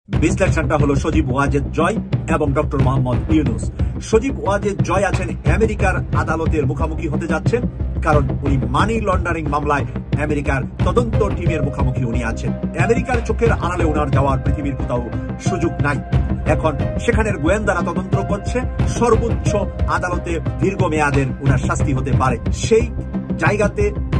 বিশ্লেষণটা হলো সজীব ওয়াজেদ জয় এবং ডক্টর মোহাম্মদ ইউনূস। সজীব ওয়াজেদ জয় আছেন আমেরিকার আদালতের মুখোমুখি হতে যাচ্ছেন, কারণ উনি মানি লন্ডারিং মামলায় আমেরিকার তদন্ত টিমের মুখোমুখি উনি আছেন। আমেরিকার চোখের আড়ালে ওনার যাওয়ার পৃথিবীর কোথাও সুযোগ নাই। এখন সেখানের গোয়েন্দারা তদন্ত করছে, সর্বোচ্চ আদালতে দীর্ঘমেয়াদের ওনার শাস্তি হতে পারে। সেই জায়গাতে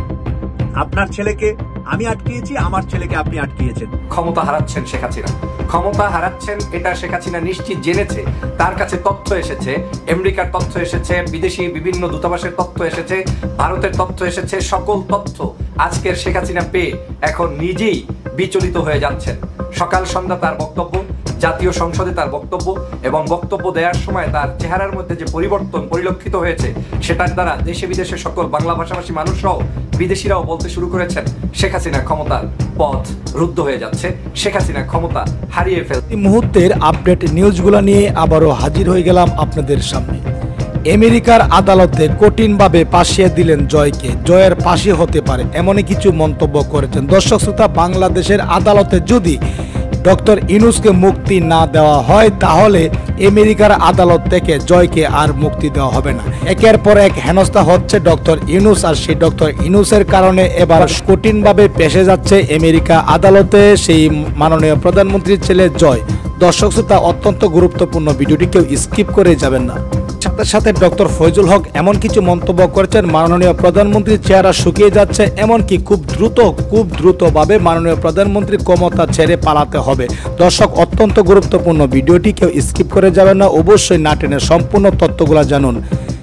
আপনার ছেলেকে আমি আটকিয়েছি, আমার ছেলেকে আপনি আটকিয়েছেন। ক্ষমতা হারাচ্ছেন শেখ হাসিনা, ক্ষমতা হারাচ্ছেন এটা শেখ হাসিনা নিশ্চিত জেনেছে। তার কাছে তথ্য এসেছে, আমেরিকার তথ্য এসেছে, বিদেশি বিভিন্ন দূতাবাসের তথ্য এসেছে, ভারতের তথ্য এসেছে। সকল তথ্য আজকের শেখ হাসিনা পেয়ে এখন নিজেই বিচলিত হয়ে যাচ্ছেন। সকাল সন্ধ্যা তার বক্তব্য, জাতীয় সংসদে তার বক্তব্য এবং বক্তব্য দেওয়ার সময় তার চেহারার মধ্যে যে পরিবর্তন পরিলক্ষিত হয়েছে, সেটার দ্বারা দেশে বিদেশে সকল বাংলা ভাষাভাষী মানুষরাও, বিদেশিরাও বলতে শুরু করেছেন শেখ হাসিনা ক্ষমতার পথ রুদ্ধ হয়ে যাচ্ছে, শেখ হাসিনা ক্ষমতা হারিয়ে ফেলছে। এই মুহূর্তের আপডেট নিউজগুলো নিয়ে আবারও হাজির হয়ে গেলাম আপনাদের সামনে। আমেরিকার আদালতে কঠিনভাবে ফাঁসিয়ে দিলেন জয়কে, জয়ের ফাঁসি হতে পারে এমনই কিছু মন্তব্য করেছেন। দর্শক শ্রোতা, বাংলাদেশের আদালতে যদি ডক্টর ইউনূসকে মুক্তি না দেওয়া হয়, তাহলে আমেরিকার আদালত থেকে জয়কে আর মুক্তি দেওয়া হবে না। একের পর এক হেনস্থা হচ্ছে ডক্টর ইউনূস, আর সেই ডক্টর ইউনূসের কারণে এবার কঠিনভাবে পেশে যাচ্ছে আমেরিকা আদালতে সেই মাননীয় প্রধানমন্ত্রীর ছেলে জয়। দর্শক শ্রোতা, অত্যন্ত গুরুত্বপূর্ণ, ভিডিওটি কেউ স্কিপ করে যাবেন না। সাথে সাথে ডক্টর ফয়জুল হক এমন কিছু মন্তব্য করেছেন, মাননীয় প্রধানমন্ত্রীর চেহারা শুকিয়ে যাচ্ছে, এমনকি খুব দ্রুতভাবে মাননীয় প্রধানমন্ত্রী ক্ষমতা ছেড়ে পালাতে হবে। দর্শক, অত্যন্ত গুরুত্বপূর্ণ, ভিডিওটি কেউ স্কিপ করে যাবেন না, অবশ্যই না টেনে সম্পূর্ণ তথ্যগুলো জানুন।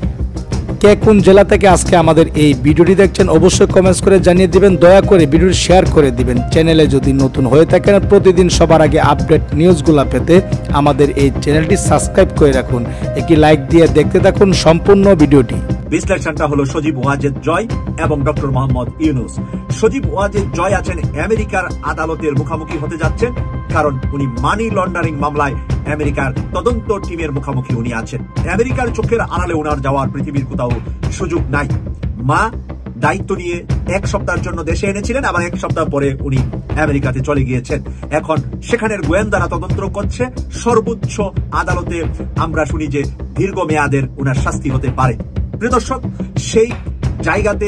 কে কোন জেলা থেকে আজকে আমাদের এই ভিডিওটি দেখছেন অবশ্যই কমেন্টস করে জানিয়ে দিবেন। দয়া করে ভিডিওটি শেয়ার করে দিবেন। চ্যানেলে যদি নতুন হয়ে থাকেন, প্রতিদিন সবার আগে আপডেট নিউজগুলো পেতে আমাদের এই চ্যানেলটি সাবস্ক্রাইব করে রাখুন। একটি লাইক দিয়ে দেখতে থাকুন সম্পূর্ণ ভিডিওটি। বিশ্লেষণটা হলো সজীব ওয়াজেদ জয় এবং ডক্টর মোহাম্মদ ইউনূস। সজীব ওয়াজেদ জয় আছেন আমেরিকার আদালতের মুখোমুখি হতে যাচ্ছেন, কারণ উনি মানি লন্ডারিং মামলায় আমেরিকার তদন্ত টিমের মুখোমুখি উনি আছেন। আমেরিকার চোখের আড়ালে ওনার যাওয়ার পৃথিবীর কোথাও সুযোগ নাই। মা দায়িত্ব নিয়ে এক সপ্তাহের জন্য দেশে এনেছিলেন, আবার এক সপ্তাহ পরে উনি আমেরিকাতে চলে গিয়েছেন। এখন সেখানের গোয়েন্দারা তদন্ত করছে, সর্বোচ্চ আদালতে আমরা শুনি যে দীর্ঘমেয়াদের ওনার শাস্তি হতে পারে। প্রিয় দর্শক, সেই জায়গাতে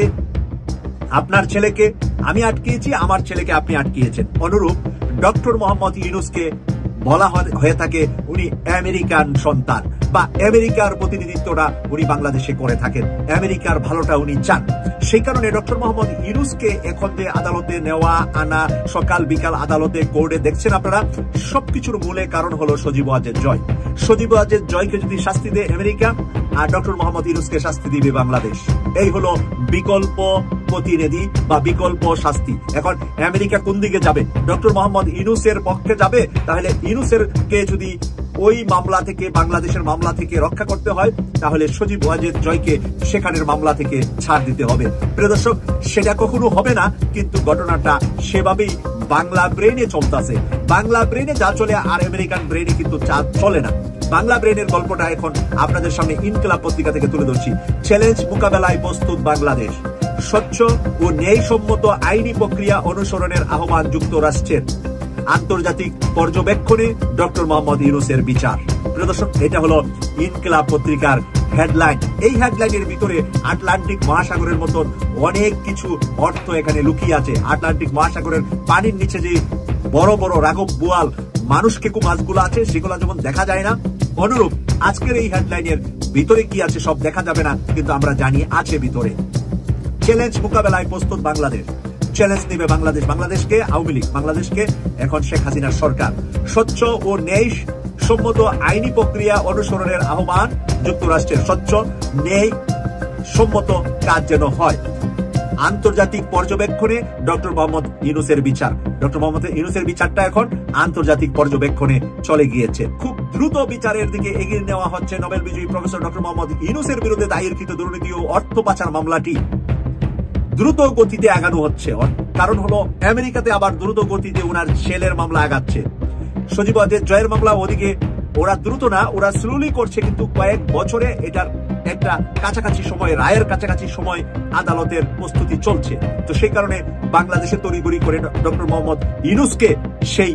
আপনার ছেলেকে আমি আটকিয়েছি, আমার ছেলেকে আপনি আটকিয়েছেন। অনুরূপ ডক্টর মোহাম্মদ ইউনূসকে বলা হয়ে থাকে উনি আমেরিকান সন্তান, বা আমেরিকার প্রতিনিধিত্বটা উনি বাংলাদেশে করে থাকেন, আমেরিকার ভালোটা উনি চান। সেই কারণে ডক্টর মোহাম্মদ ইউনূসকে এখন যে আদালতে নেওয়া আনা, সকাল বিকাল আদালতে কোর্টে দেখছেন আপনারা, সবকিছুর মূলে কারণ হলো সজীব ওয়াজেদ জয়। সজীব ওয়াজেদ জয়কে যদি শাস্তি দেয় আমেরিকা, আর ডক্টর মোহাম্মদ ইউনূসকে শাস্তি দিবে বাংলাদেশ। এই হলো বিকল্প প্রতিনিধি বা বিকল্প শাস্তি। এখন আমেরিকা কোন দিকে যাবে? ডক্টর মোহাম্মদ ইউনূসের পক্ষে যাবে। তাহলে ইউনূসের কে যদি ওই মামলা থেকে, বাংলাদেশের মামলা থেকে রক্ষা করতে হয়, তাহলে সজীব ওয়াজেদ জয়কে সেখানের মামলা থেকে ছাড় দিতে হবে। প্রিয় দর্শক, সেটা কখনো হবে না, কিন্তু ঘটনাটা সেভাবেই বাংলা ব্রেনে চলতেছে। বাংলা ব্রেনে যা চলে, আর আমেরিকান ব্রেনে কিন্তু চা চলে না। বাংলা ব্রেনের গল্পটা এখন আপনাদের সামনে ইনকিলাব পত্রিকা থেকে তুলে ধরছি। চ্যালেঞ্জ মোকাবেলায় প্রস্তুত বাংলাদেশ, স্বচ্ছ ও ন্যায়সম্মত আইনি প্রক্রিয়া অনুসরণের আহ্বান যুক্তরাষ্ট্রের, আন্তর্জাতিক পর্যবেক্ষণে ডক্টর মোহাম্মদ ইউনূসের বিচার। প্রিয় দর্শক, এটা হলো ইনকিলাব পত্রিকার হেডলাইন। এই হেডলাইনের ভিতরে আটলান্টিক মহাসাগরের মতন অনেক কিছু অর্থ এখানে লুকিয়ে আছে। আটলান্টিক মহাসাগরের পানির নিচে যে বড় বড় রাঘব বোয়াল, মানুষকেকু মাছগুলো আছে, সেগুলো যেমন দেখা যায় না, অনুরূপ আজকের এই হেডলাইনের ভিতরে কি আছে সব দেখা যাবে না, কিন্তু আমরা জানি আছে ভিতরে। চ্যালেঞ্জ মোকাবেলায় প্রস্তুত বাংলাদেশ, চ্যালেঞ্জ নেবে বাংলাদেশ, বাংলাদেশকে আওয়ামী লীগ, বাংলাদেশকে এখন শেখ হাসিনার সরকার। স্বচ্ছ ও ন্যায় সম্মত আইনি প্রক্রিয়া অনুসরণের আহ্বান যুক্তরাষ্ট্রের, স্বচ্ছ ন্যায় সম্মত কাজ যেন হয়। আন্তর্জাতিক পর্যবেক্ষণে ডক্টর মোহাম্মদ ইউনূসের বিচার। ডক্টর মোহাম্মদ ইউনূসের বিচারটা এখন আন্তর্জাতিক পর্যবেক্ষণে চলে গিয়েছে। খুব দ্রুত বিচারের দিকে এগিয়ে নেওয়া হচ্ছে নোবেল বিজয়ী প্রফেসর ডক্টর মোহাম্মদ ইউনূসের বিরুদ্ধে দায়েরকৃত দুর্নীতি ও অর্থ পাচার মামলাটি দ্রুত গতিতে আগানো হচ্ছে। কারণ হলো আমেরিকাতে আবার দ্রুত গতিতে ওনার ছেলের মামলা আগাচ্ছে। সজীব ওয়াজেদ জয়ের মামলা ওদিকে ওরা দ্রুত না, ওরা স্লোলি করছে, কিন্তু কয়েক বছরে এটার একটা কাছাকাছি সময়, রায়ের কাছাকাছি সময় আদালতের প্রস্তুতি চলছে। তো সেই কারণে বাংলাদেশে তড়িঘড়ি করে ডক্টর মোহাম্মদ ইউনূসকে সেই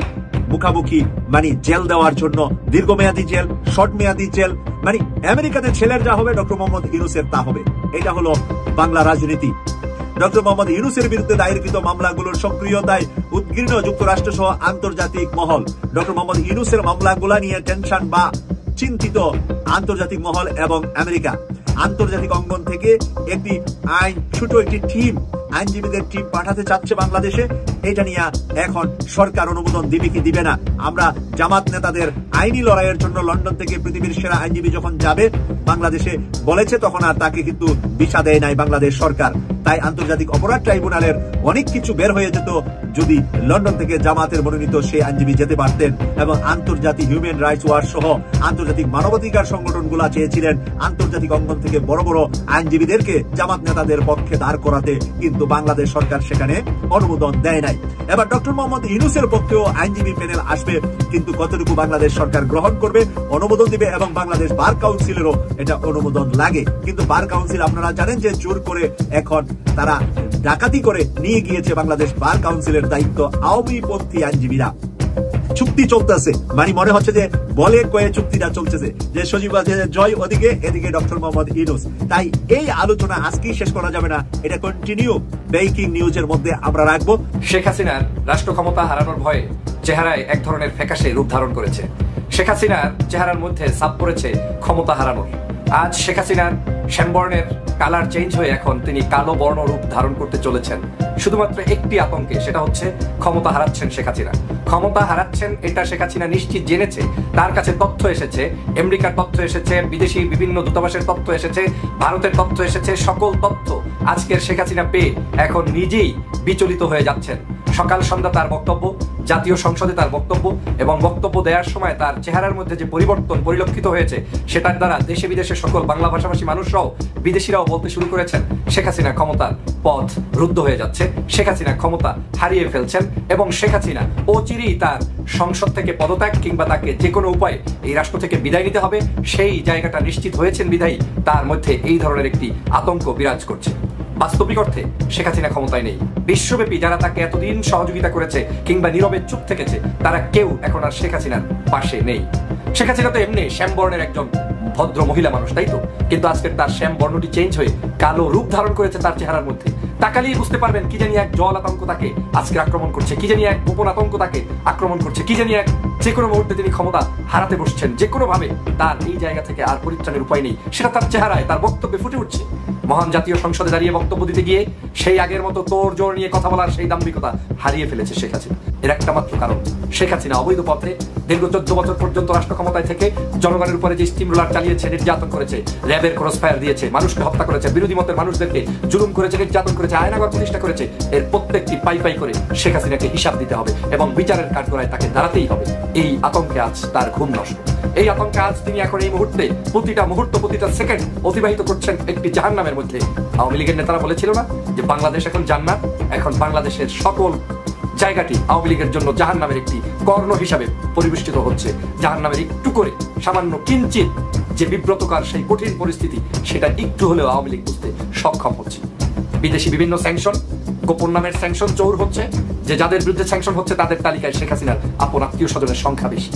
মুখামুখি মানে জেল দেওয়ার জন্য দীর্ঘমেয়াদী জেল, শর্ট মেয়াদী জেল, মানে আমেরিকাতে ছেলের যা হবে ডক্টর মোহাম্মদ ইউনূসের তা হবে। এটা হলো বাংলা রাজনীতি। ডক্টর মোহাম্মদ ইউনূসের বিরুদ্ধে দায়েরকৃত মামলাগুলোর সক্রিয়তায় উদ্গীর্ণ যুক্তরাষ্ট্র সহ আন্তর্জাতিক মহল। ডক্টর মোহাম্মদ ইউনূসের মামলাগুলা নিয়ে টেনশন বা চিন্তিত আন্তর্জাতিক মহল এবং আমেরিকা। আন্তর্জাতিক অঙ্গন থেকে একটি ছোট একটি টিম, আইনজীবীদের টিম পাঠাতে চাচ্ছে বাংলাদেশে। এটা নিয়ে এখন সরকার অনুমোদন দিবে কি দিবে না। আমরা জামাত নেতাদের আইনি লড়াইয়ের জন্য লন্ডন থেকে পৃথিবীর সেরা আইনজীবী যখন যাবে বাংলাদেশে বলেছে, তখন আর তাকে কিন্তু ভিসা দেয় নাই বাংলাদেশ সরকার। তাই আন্তর্জাতিক অপরাধ ট্রাইব্যুনালের অনেক কিছু বের হয়ে যেত যদি লন্ডন থেকে জামাতের মনোনীত সেই আইনজীবী যেতে পারতেন। এবং আন্তর্জাতিক হিউম্যান রাইটস ওয়াচ সহ আন্তর্জাতিক মানবাধিকার সংগঠনগুলো চেয়েছিলেন আন্তর্জাতিক অঙ্গন থেকে বড় বড় আইনজীবীদেরকে জামাত নেতাদের পক্ষে দাঁড় করাতে, কিন্তু বাংলাদেশ সরকার সেখানে অনুমোদন দেয় নাই। এবার ডক্টর মোহাম্মদ ইউনূসের পক্ষেও আইনজীবী প্যানেল আসবে, কিন্তু কতটুকু বাংলাদেশ সরকার গ্রহণ করবে, অনুমোদন দিবে। এবং বাংলাদেশ বার কাউন্সিলেরও এটা অনুমোদন লাগে। কিন্তু বার কাউন্সিল আপনারা জানেন যে জোর করে এখন তারা ডাকাতি করে নিয়ে গিয়েছে বাংলাদেশ বার কাউন্সিলের দায়িত্ব আওয়ামীপন্থী আইনজীবীরা। চুক্তি চলতেছে, মানে মনে হচ্ছে যে বলে কয়ে চুক্তিটা চলতেছে, যে সজীব ওয়াজেদের জয় ওদিকে, এদিকে ডক্টর মোহাম্মদ ইউনূস। তাই এই আলোচনা আজকেই শেষ করা যাবে না, এটা কন্টিনিউ ব্রেকিং নিউজের মধ্যে আমরা রাখবো। শেখ হাসিনার রাষ্ট্র ক্ষমতা হারানোর ভয়ে চেহারায় এক ধরনের ফ্যাকাশে রূপ ধারণ করেছে। শেখ হাসিনার চেহারার মধ্যে ছাপ পড়েছে ক্ষমতা হারানোর। আজ শেখ হাসিনার শ্যামবর্ণের কালার চেঞ্জ হয়ে এখন তিনি কালো বর্ণ রূপ ধারণ করতে চলেছেন শুধুমাত্র একটি আতঙ্কে, সেটা হচ্ছে ক্ষমতা হারাচ্ছেন শেখ হাসিনা। ক্ষমতা হারাচ্ছেন এটা শেখ হাসিনা নিশ্চিত জেনেছে। তার কাছে তথ্য এসেছে, আমেরিকার তথ্য এসেছে, বিদেশি বিভিন্ন দূতাবাসের তথ্য এসেছে, ভারতের তথ্য এসেছে। সকল তথ্য আজকের শেখ হাসিনা পেয়ে এখন নিজেই বিচলিত হয়ে যাচ্ছেন। সকাল সন্ধ্যা তার বক্তব্য, জাতীয় সংসদে তার বক্তব্য, এবং বক্তব্য দেওয়ার সময় তার চেহারার মধ্যে যে পরিবর্তন পরিলক্ষিত হয়েছে সেটার দ্বারা দেশে বিদেশে সকল বাংলা ভাষাভাষী মানুষরাও বিদেশিরাও বলতে শুরু করেছেন শেখ হাসিনা ক্ষমতার পথ রুদ্ধ হয়ে যাচ্ছে, শেখ হাসিনা ক্ষমতা হারিয়ে ফেলছেন। এবং শেখ হাসিনা অচিরেই তার সংসদ থেকে পদত্যাগ কিংবা তাকে যে কোনো উপায়ে এই রাষ্ট্র থেকে বিদায় নিতে হবে, সেই জায়গাটা নিশ্চিত হয়েছেন বিধায়ী তার মধ্যে এই ধরনের একটি আতঙ্ক বিরাজ করছে। বাস্তবিক অর্থে শেখ হাসিনা ক্ষমতায় নেই। বিশ্বব্যাপী যারা তাকে এতদিন সহযোগিতা করেছে কিংবা নীরবে চুপ থেকেছে, তারা কেউ এখন আর শেখ হাসিনার পাশে নেই। শেখ হাসিনা তো এমনি শ্যামবর্ণের একজন ভদ্র মহিলা মানুষ, তাই তো? কিন্তু আজকের তার শ্যাম বর্ণটি চেঞ্জ হয়ে কালো রূপ ধারণ করেছে তার চেহারার মধ্যে। তাকালেই বুঝতে পারবেন কি জানি এক জল আতঙ্ক তাকে আজকে আক্রমণ করছে, কি জানি এক গোপন আতঙ্ক তাকে আক্রমণ করছে, কি জানি এক যে কোনো মুহূর্তে তিনি ক্ষমতা হারাতে বসছেন। যে কোনো ভাবে তার এই জায়গা থেকে আর পরিত্রাণের উপায় নেই, সেটা তার চেহারায় তার বক্তব্যে ফুটে উঠছে। মহান জাতীয় সংসদে দাঁড়িয়ে বক্তব্য দিতে গিয়ে সেই আগের মতো তোর জোর নিয়ে কথা বলার সেই দাম্ভিকতা হারিয়ে ফেলেছে শেখ হাসিনা। এর একটা মাত্র কারণ, শেখ হাসিনা অবৈধ পথে দীর্ঘ 14 বছর পর্যন্ত রাষ্ট্র ক্ষমতায় থেকে জনগণের উপরে যে স্টিম রোলার চালিয়েছে, নির্যাতন করেছে, র্যাবের ক্রসফায়ার দিয়েছে, মানুষকে হত্যা করেছে, বিরোধী মতের মানুষদেরকে জুলুম করেছে, নির্যাতন করেছে, আয়নাগর প্রতিষ্ঠা করেছে, এর প্রত্যেকটি পাই পাই করে শেখ হাসিনাকে হিসাব দিতে হবে এবং বিচারের কাঠগড়ায় তাকে দাঁড়াতেই হবে। এই আতঙ্কে আজ তার ঘুম নষ্ট। এই আতঙ্কে আজ তিনি এখন এই মুহূর্তে প্রতিটা মুহূর্ত প্রতিটা সেকেন্ড অতিবাহিত করছেন একটি জাহান্নামের মধ্যে। আওয়ামী লীগের নেতারা বলেছিল না যে বাংলাদেশ এখন জান্নাত? এখন বাংলাদেশের সকল জায়গাটি আওয়ামী লীগের জন্য জাহান্নামের একটি কর্ণ হিসাবে পরিবেষ্টিত হচ্ছে। জাহান্নামের একটু করে সামান্য কিঞ্চিত যে বিব্রতকার সেই কঠিন পরিস্থিতি, সেটা একটু হলেও আওয়ামী লীগ বুঝতে সক্ষম হচ্ছে। বিদেশি বিভিন্ন স্যাংশন, গোপন নামের স্যাংশন জোর হচ্ছে, যে যাদের বিরুদ্ধে স্যাংশন হচ্ছে তাদের তালিকায় শেখ হাসিনার আপন আত্মীয় স্বজনের সংখ্যা বেশি।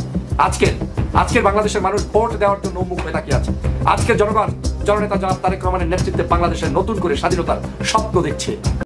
আজকের বাংলাদেশের মানুষ ভোট দেওয়ার জন্য উন্মুখ হয়ে তাকিয়ে আছে। আজকের জনগণ জননেতা জনাব তারেক রহমানের নেতৃত্বে বাংলাদেশের নতুন করে স্বাধীনতার স্বপ্ন দেখছে।